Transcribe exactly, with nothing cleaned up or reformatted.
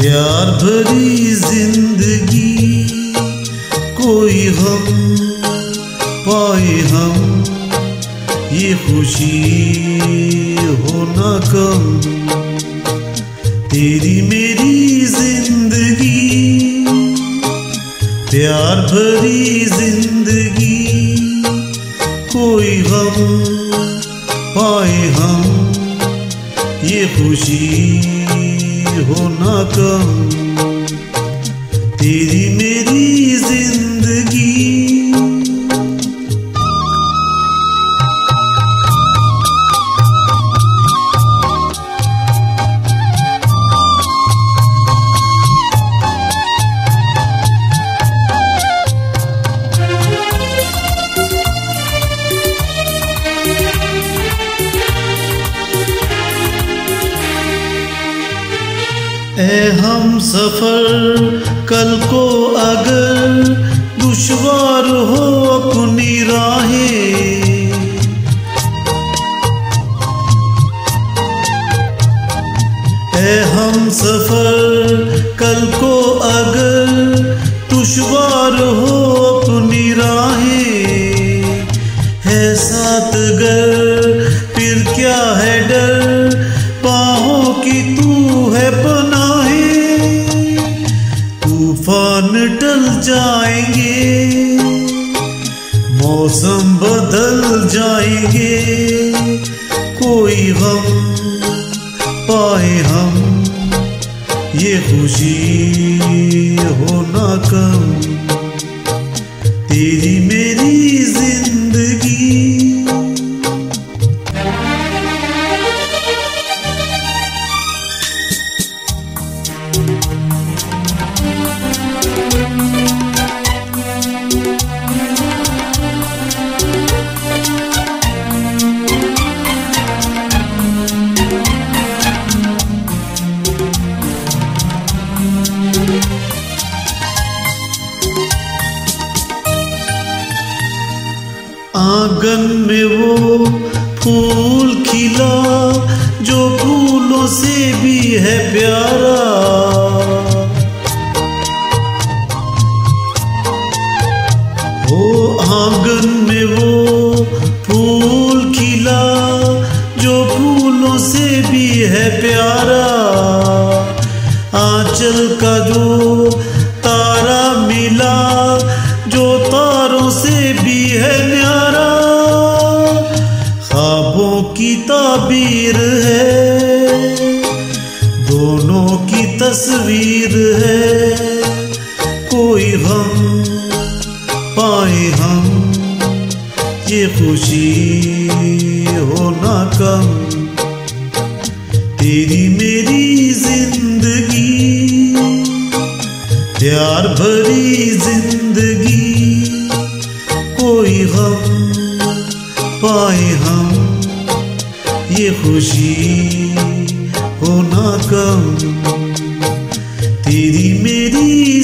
प्यार भरी जिंदगी कोई हम पाए हम, ये खुशी हो ना कम। तेरी मेरी जिंदगी प्यार भरी जिंदगी कोई हम पाए हम, ये खुशी हो ना कम। तेरी मेरी जिंदगी ए हम सफर कल को अगर दुश्वार हो अपनी राहें, ए हम सफर कल को अगर दुश्वार हो अपनी राहें, है साथ गर फिर क्या है डर, बाहों की तू है पनाहे। तूफान टल जाएंगे, मौसम बदल जाएंगे, कोई हम पाए हम, ये खुशी हो ना कम। तेरी मेरी जिंदगी आंगन में वो फूल खिला जो फूलों से भी है प्यारा, ओ आंगन में वो फूल खिला जो फूलों से भी है प्यारा। आंचल का जो तारा मिला जो तारों से भी है न्यारा, ख्वाबों की ताबीर है, दोनों की तस्वीर है, कोई हम पाए हम, ये खुशी हो ना कम। तेरी मेरी जिंदगी प्यार भरी जिंदगी कोई हम पाए हम, ये खुशी हो ना कम। तेरी मेरी